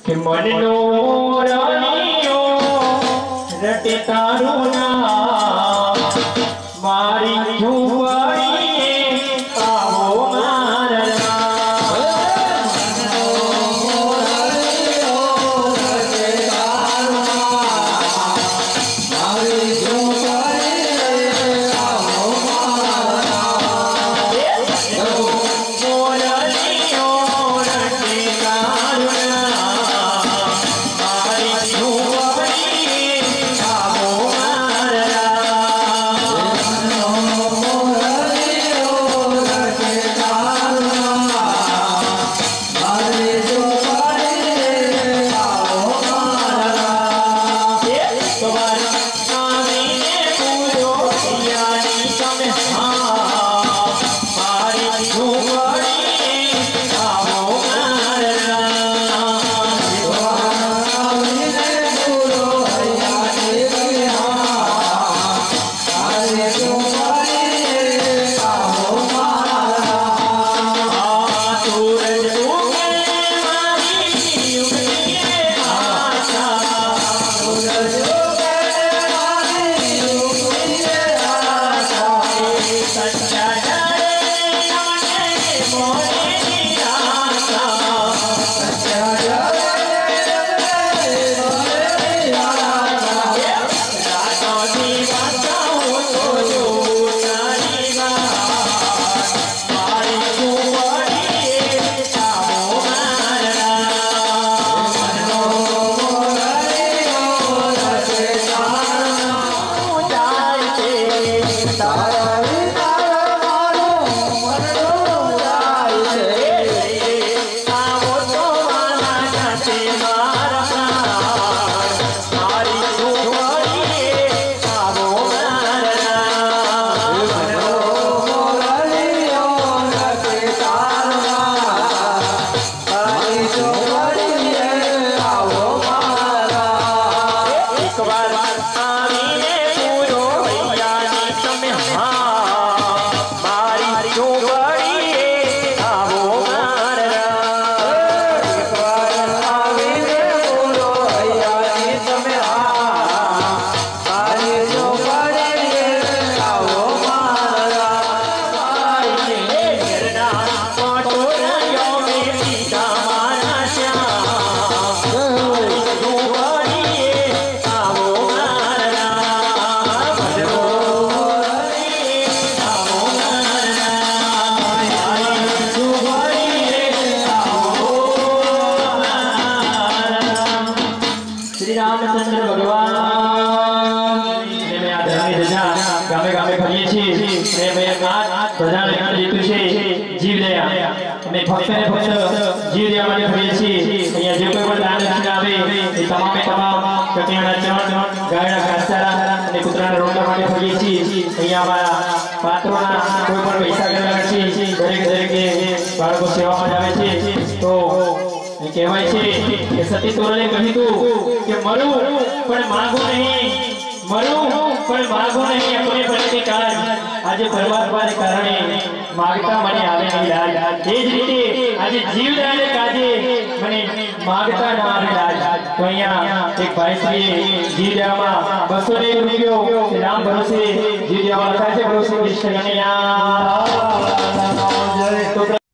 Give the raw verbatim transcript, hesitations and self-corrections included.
કે મનનો મોરણીયો રટે તારું નામ મારી ઝૂંપડીએ આવો મારા रामचंद्र भगवान ने मैं आदरणी रजा गामे गामे फरीए छी ने मैं आज प्रधान यान લીધું છે જીવદયા અમે ફક્ત ને ફક્ત જીવદયા માટે ફરીએ छी અહીંયા જે કોઈ પણ દાન દક્ષિણા આવે એ તમામે તમામ કટિયાના ચણ ગાયના ઘાસચારા અને કૂતરાના રોટલા માટે ફરીએ छी અહીંયા અમારા પાત્રોના કોઈ પણ પૈસા ગણવા નથી દરેક દરેકે બાળકો સેવામાં આવે છે તો કહેવાય છે કે સતી તોરણે કહ્યું કે મરું પણ માગો નહીં મરું પણ માગો નહીં अपने प्रति काज આજે પરમાત્માને કારણે માગતા મને આવે નહીં લાજ એ જ રીતે આજે જીવદાને કાજે મને માગતા ન આવે લાજ તો અહીંયા એક ભાઈ શ્રીએ જીવદામાં બસો એક રૂપિયો રામ ભરોસે જીવદામાં લખાય છે ભરોસે કૃષ્ણ કનૈયા